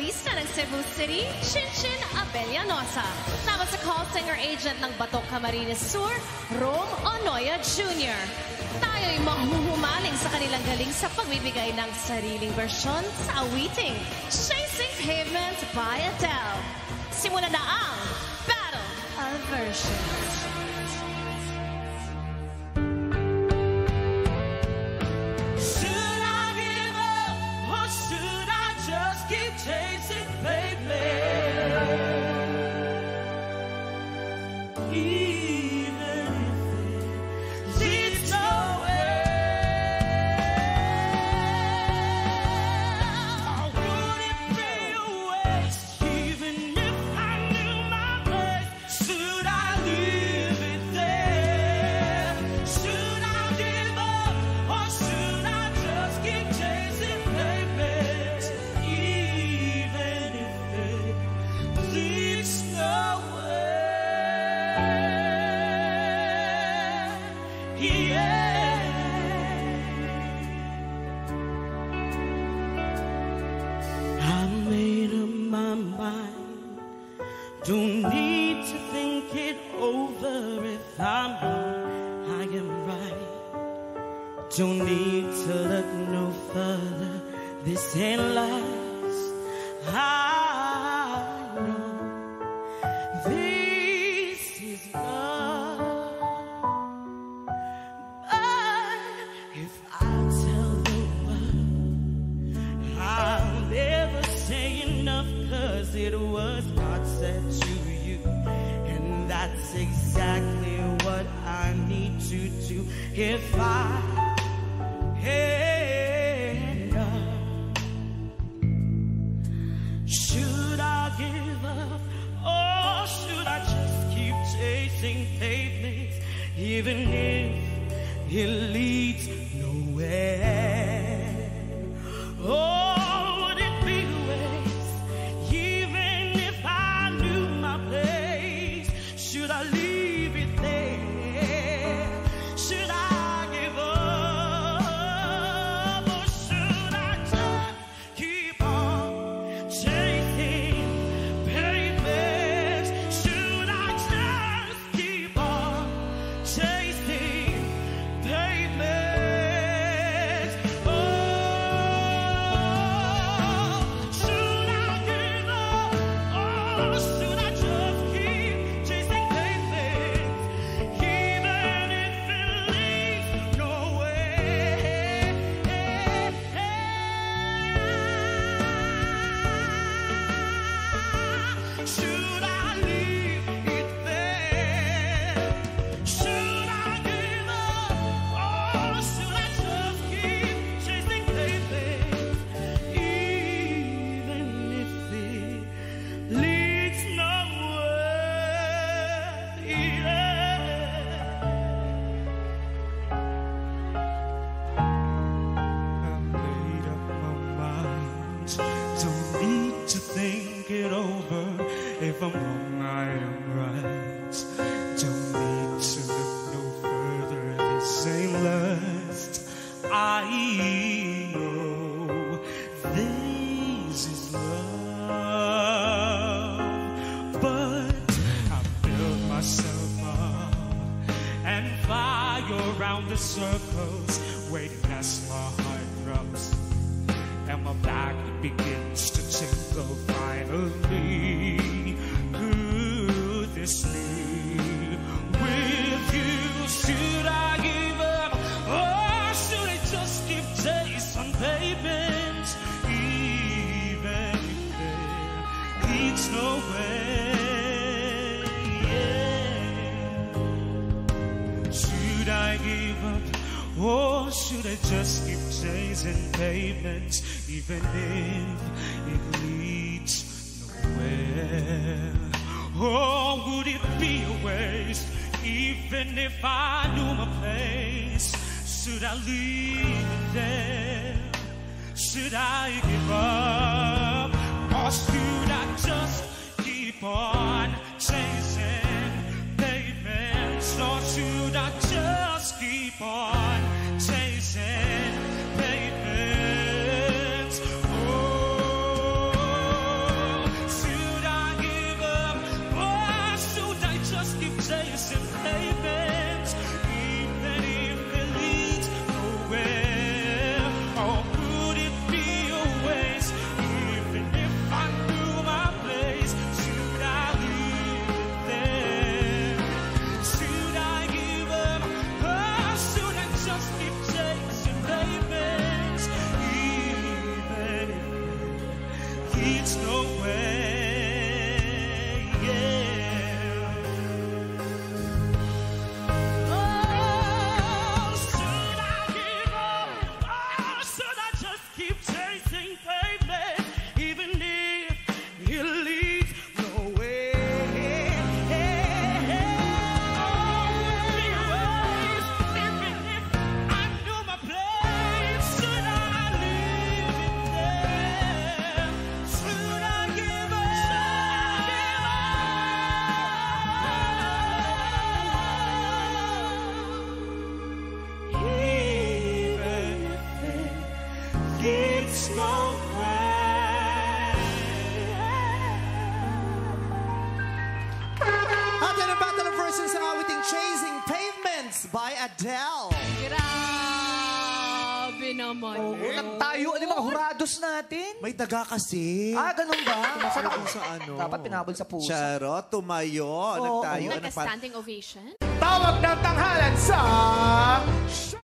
artista ng Cebu City, Chinchin Abellanosa. Tama sa call singer agent ng Batok Camarines Sur, Rome Onoya Jr. Tayo'y mahuhumaling sa kanilang galing sa pagbibigay ng sariling bersyon sa awiting Chasing Pavements by Adele. Simula na ang Battle of Versions. Chasing pavement, even if it leads nowhere. I wouldn't be a waste, even if I knew my place. Should I leave it there? Should I give up, or should I just keep chasing pavements? Don't need to think it over. If I'm wrong, I am right. Don't need to look no further. This ain't last. I know this is love. But if I tell the world, I'll never say enough, 'cause it was God said to you, and that's exactly what I need to do. If I end up, should I give up, or should I just keep chasing pavements, even if it leads nowhere? Oh, would it be a waste, even if I knew my place? Should I leave it there? Should I give up, or should I just keep on chasing pavements? Should I just keep on chasing pavements? Oh, should I give up, or should I just keep chasing pavements, even if it leads nowhere? Should I leave it there? Should I give up, or should I just keep chasing pavements, even if it leads nowhere? I made up my mind. Don't need to think it over. If I'm wrong, I am right. Don't need to look no further. This ain't last. I know this is love, but I build myself up and fly around the circles, waiting as my heart drops and my back begins to tingle. Finally, could this be with you? Should I give up, or should I just keep chasing pavements, even if it leads nowhere? Yeah. Should I give up, or should I just keep chasing pavements, even if it leads nowhere? Or would it be a waste, even if I knew my place? Should I leave it there? Should I give up, or should I just keep on chasing pavements? Or should I just keep on chasing pavements? Oh, leads nowhere. Yeah. Oh, should I give up? Oh, should I just keep chasing pavement, even if it leads nowhere? Oh, would be wise even if I knew my place. Should I leave it there? Should I give up? Even if it leads nowhere. At yan ang battle of verses sa awiting Chasing Pavements by Adele. Grabe naman. Oo, nagtayo. Ano yung mga hurados natin? May daga kasi. Ganun ba? Tumayo sa ano. Dapat pinabol sa puso. Charot, tumayo. Nagtayo. Like a standing ovation. Tawag ng tanghalan sa